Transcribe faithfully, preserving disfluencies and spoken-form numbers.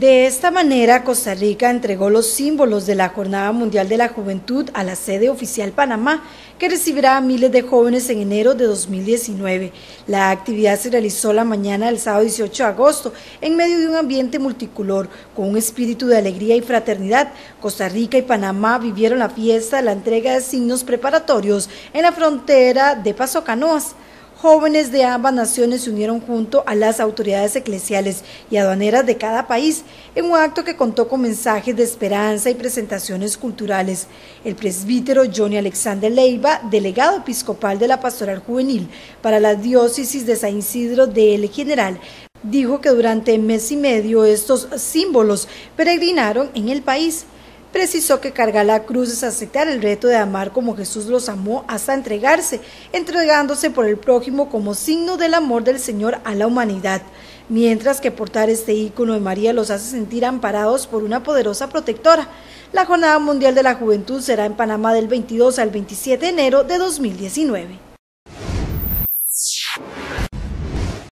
De esta manera, Costa Rica entregó los símbolos de la Jornada Mundial de la Juventud a la sede oficial Panamá, que recibirá a miles de jóvenes en enero de dos mil diecinueve. La actividad se realizó la mañana del sábado dieciocho de agosto, en medio de un ambiente multicolor, con un espíritu de alegría y fraternidad. Costa Rica y Panamá vivieron la fiesta de la entrega de signos preparatorios en la frontera de Paso Canoas. Jóvenes de ambas naciones se unieron junto a las autoridades eclesiales y aduaneras de cada país en un acto que contó con mensajes de esperanza y presentaciones culturales. El presbítero Johnny Alexander Leiva, delegado episcopal de la Pastoral Juvenil para la diócesis de San Isidro de El General, dijo que durante mes y medio estos símbolos peregrinaron en el país. Precisó que cargar la cruz es aceptar el reto de amar como Jesús los amó hasta entregarse, entregándose por el prójimo como signo del amor del Señor a la humanidad, mientras que portar este ícono de María los hace sentir amparados por una poderosa protectora. La Jornada Mundial de la Juventud será en Panamá del veintidós al veintisiete de enero de dos mil diecinueve.